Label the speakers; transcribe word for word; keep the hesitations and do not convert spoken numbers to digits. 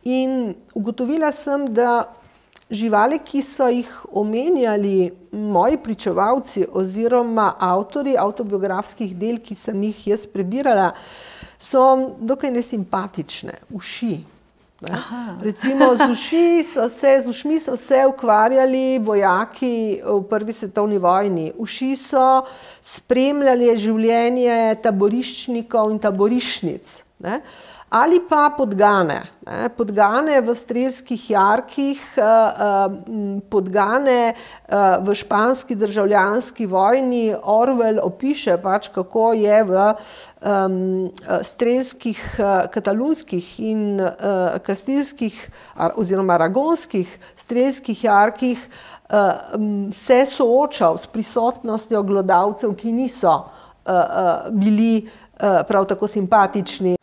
Speaker 1: In ugotovila sem, da živali, ki so jih omenjali moji pričevalci oziroma avtorji avtobiografskih del, ki sem jih jaz prebirala, so dokaj nesimpatične. Uši. Recimo z uši so se, z ušmi so se ukvarjali vojaki v prvi svetovni vojni. Uši so spremljali življenje taboriščnikov in taboriščnic. Ali pa podgane. Podgane v strelskih jarkih, podgane v španski državljanski vojni. Orwell opiše pač, kako je v strelskih, katalunskih in kastilskih oziroma aragonskih strelskih jarkih se soočal s prisotnostjo glodavcev, ki niso bili prav tako simpatični.